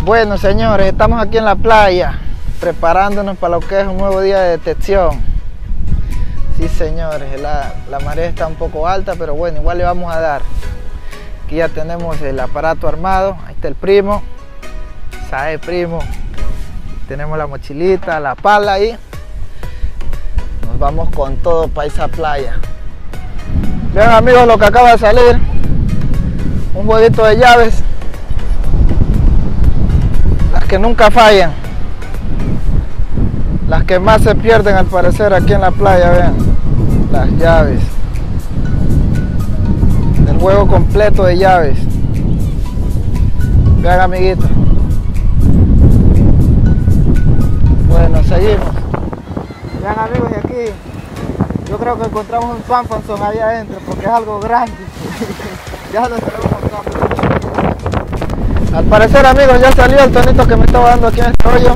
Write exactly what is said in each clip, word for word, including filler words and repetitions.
Bueno, señores, estamos aquí en la playa preparándonos para lo que es un nuevo día de detección. Sí, señores, la, la marea está un poco alta, pero bueno, igual le vamos a dar. Aquí ya tenemos el aparato armado. Ahí está el primo. Sae, primo. Tenemos la mochilita, la pala ahí. Nos vamos con todo para esa playa. Vean, amigos, lo que acaba de salir. Un jueguito de llaves. Las que nunca fallan. Las que más se pierden al parecer aquí en la playa, vean. Las llaves. El juego completo de llaves. Vean, amiguitos. Bueno, seguimos. Vean, amigos, y aquí yo creo que encontramos un Swanson ahí adentro porque es algo grande. Ya lo tenemos montado. Al parecer, amigos, ya salió el tonito que me estaba dando aquí en este hoyo.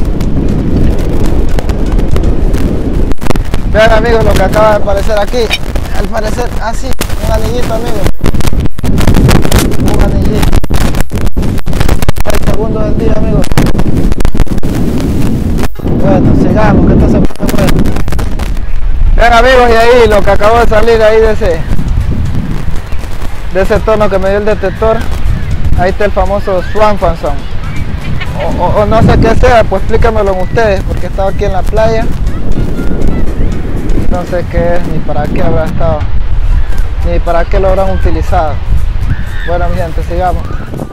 Vean, amigos, lo que acaba de aparecer aquí. Al parecer, así, un anillito, amigos. Un anillito. El segundo del día, amigos. Bueno, sigamos, que esto se pone bueno. Vean, amigos, y ahí lo que acabó de salir ahí de ese de ese tono que me dio el detector. Ahí está el famoso Swanson. O, o, o no sé qué sea, pues explíquenmelo ustedes, porque estaba aquí en la playa. No sé qué es, ni para qué habrá estado, ni para qué lo habrán utilizado. Bueno, mi gente, sigamos.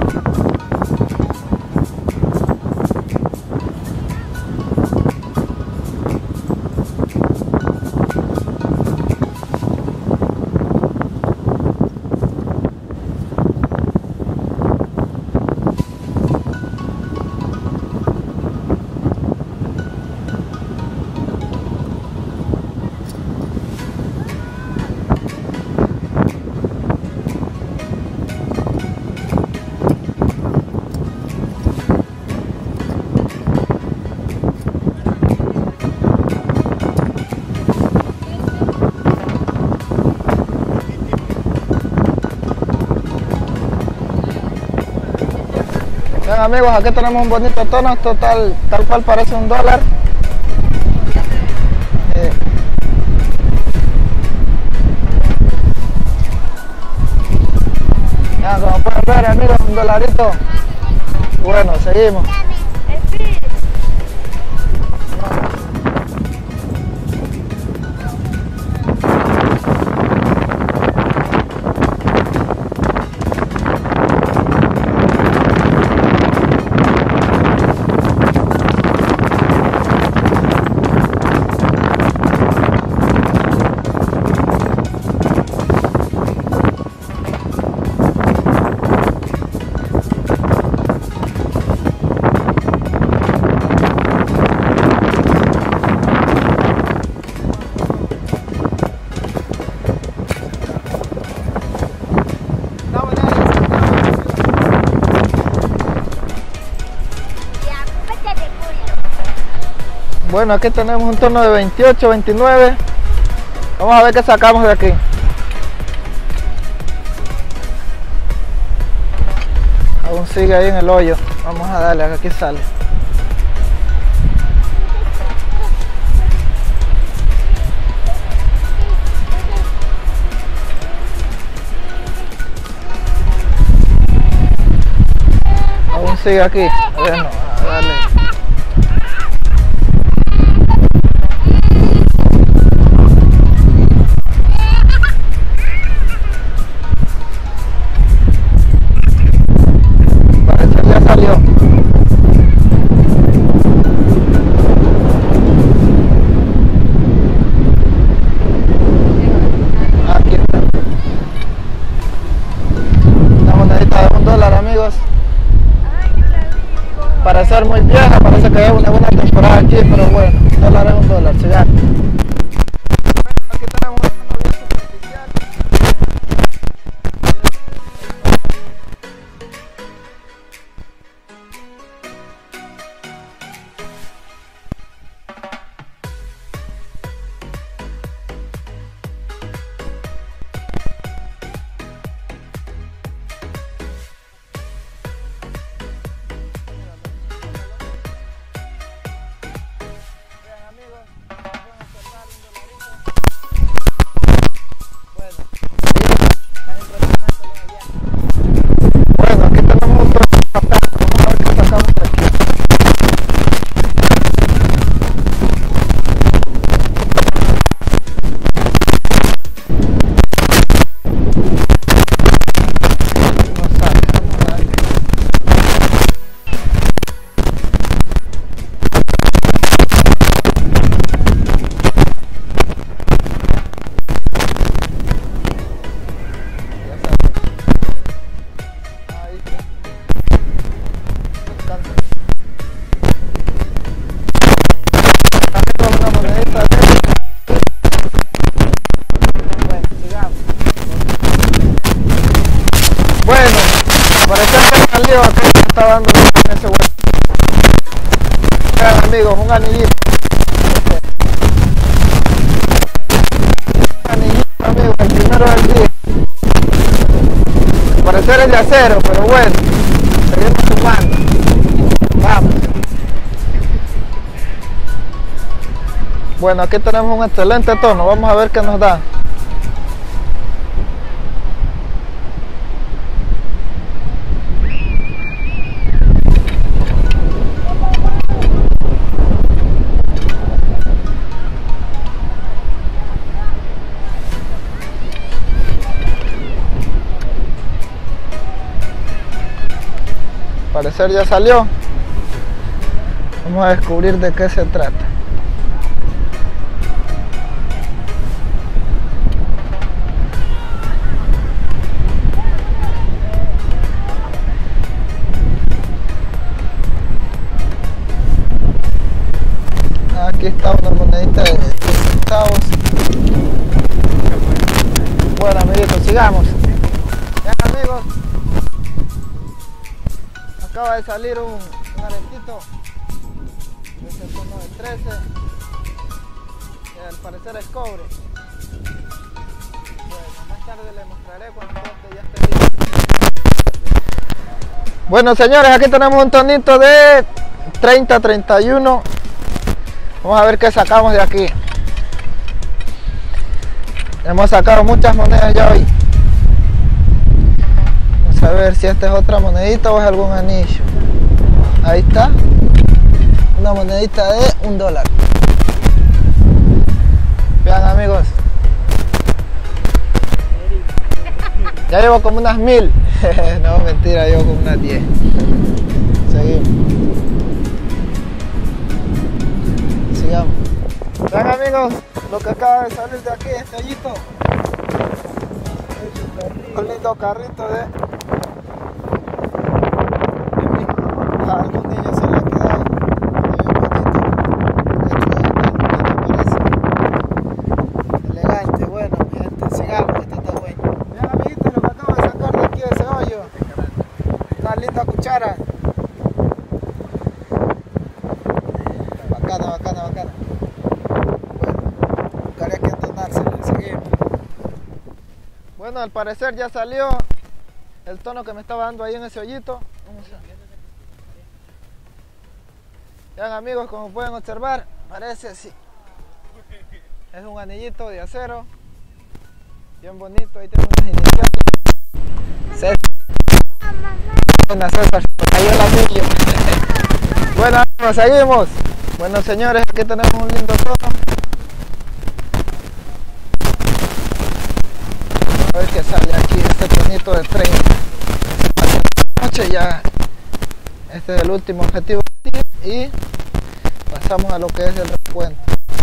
Bien, amigos, aquí tenemos un bonito tono, esto tal, tal cual parece un dólar. Eh. Ya, como pueden ver, amigos, un dolarito. Bueno, seguimos. Bueno, aquí tenemos un tono de veintiocho, veintinueve. Vamos a ver qué sacamos de aquí. Aún sigue ahí en el hoyo. Vamos a darle, aquí sale. Aún sigue aquí. Bueno, a darle. Para ser muy vieja, parece que es una buena temporada aquí, pero bueno, un dólar es un dólar, ¿sí? Ya. Aquí tenemos una novia superficial. un anillito. Un anillito, amigo, el primero del día. Al parecer es de acero, pero bueno, seguimos sumando. Vamos. Bueno, aquí tenemos un excelente tono, vamos a ver qué nos da. Al parecer ya salió. Vamos a descubrir de qué se trata. Aquí está una monedita de diez centavos. Bueno, amiguitos, sigamos. Bien, amigos, acaba de salir un, un aretito de ese tono de trece, que al parecer es cobre. Bueno, más tarde les mostraré cuando ya esté listo. Bueno, señores, aquí tenemos un tonito de treinta, treinta y uno. Vamos a ver qué sacamos de aquí. Hemos sacado muchas monedas ya hoy. Vamos a ver si esta es otra monedita o es algún anillo. Ahí está. Una monedita de un dólar. Vean, amigos. Ya llevo como unas mil. No, mentira, llevo como unas diez. Seguimos. Sigamos. Vean, amigos, lo que acaba de salir de aquí, este hoyito. Un lindo carrito de... A algún niño se le ha quedado. Elegante, bueno, mi gente, sigamos, esto está bueno. Vean, amiguitos, lo que acabo de sacar de aquí de ese hoyo. Una linda cuchara. Bacana, bacana, bacana. Bueno, buscaré que entonársela, seguimos. Bueno, al parecer ya salió el tono que me estaba dando ahí en ese hoyito. Vamos a... Vean, amigos, como pueden observar, parece así. Es un anillito de acero, bien bonito. Ahí tenemos unas iniciales. César. Buena, César, se cayó el anillo. Bueno, amigos, seguimos. Bueno, señores, aquí tenemos un lindo tono. A ver qué sale aquí, este tonito de treinta. Noche ya. Este es el último objetivo y pasamos a lo que es el recuento.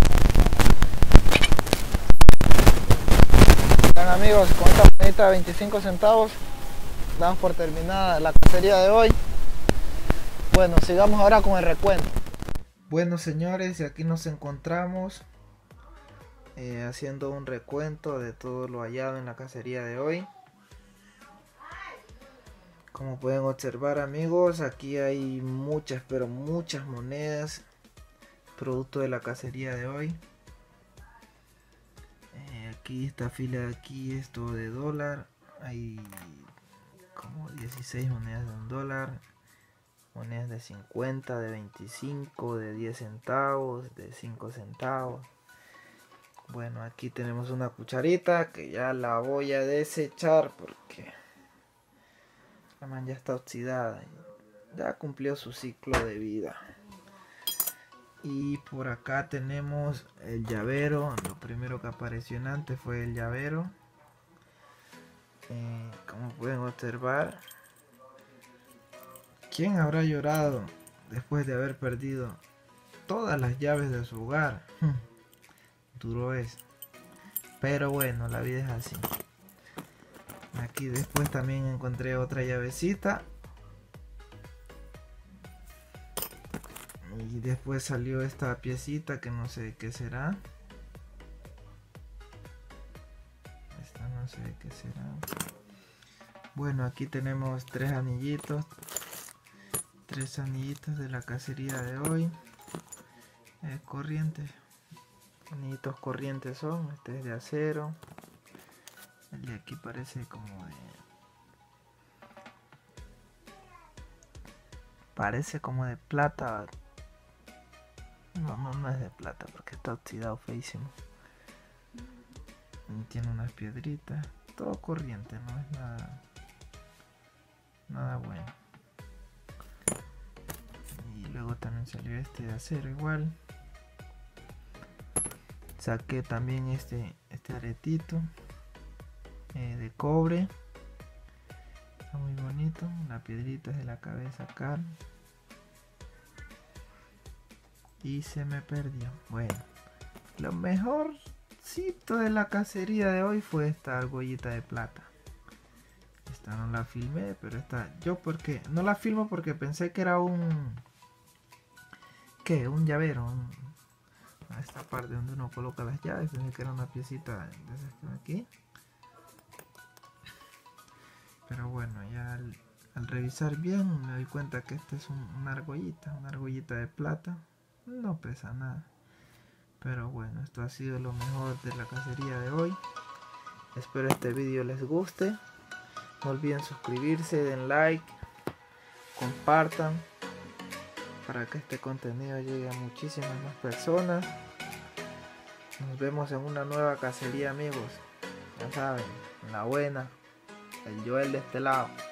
Bien, amigos, con esta monedita de veinticinco centavos damos por terminada la cacería de hoy. Bueno, sigamos ahora con el recuento. Bueno, señores, y aquí nos encontramos eh, haciendo un recuento de todo lo hallado en la cacería de hoy. Como pueden observar, amigos, aquí hay muchas, pero muchas monedas producto de la cacería de hoy. Eh, aquí esta fila de aquí es todo de dólar. Hay como dieciséis monedas de un dólar. Monedas de cincuenta, de veinticinco, de diez centavos, de cinco centavos. Bueno, aquí tenemos una cucharita que ya la voy a desechar porque la man ya está oxidada. Ya cumplió su ciclo de vida. Y por acá tenemos el llavero. Lo primero que apareció en antes fue el llavero. Eh, como pueden observar, ¿quién habrá llorado después de haber perdido todas las llaves de su hogar? Duro es. Pero bueno, la vida es así. Aquí después también encontré otra llavecita. Y después salió esta piecita que no sé qué será. Esta no sé qué será. Bueno, aquí tenemos tres anillitos. Tres anillitos de la cacería de hoy. eh, corrientes, anillitos corrientes son. Este es de acero, el de aquí parece como de parece como de plata. No, no, no es de plata porque está oxidado feísimo. Y tiene unas piedritas, todo corriente, no es nada nada bueno. Y luego también salió este de acero igual. Saqué también este este aretito eh, de cobre, está muy bonito. La piedrita es de la cabeza acá y se me perdió. Bueno, lo mejorcito de la cacería de hoy fue esta argollita de plata. Esta no la filmé, pero esta yo porque no la filmo porque pensé que era un ¿qué? Un llavero, un, a esta parte donde uno coloca las llaves, pensé que era una piecita de esas que ven aquí. Pero bueno, ya al, al revisar bien me doy cuenta que esta es un, una argollita, una argollita de plata. No pesa nada. Pero bueno, esto ha sido lo mejor de la cacería de hoy. Espero este vídeo les guste. No olviden suscribirse, den like, compartan para que este contenido llegue a muchísimas más personas. Nos vemos en una nueva cacería, amigos. Ya saben, en la buena. El Joel de este lado.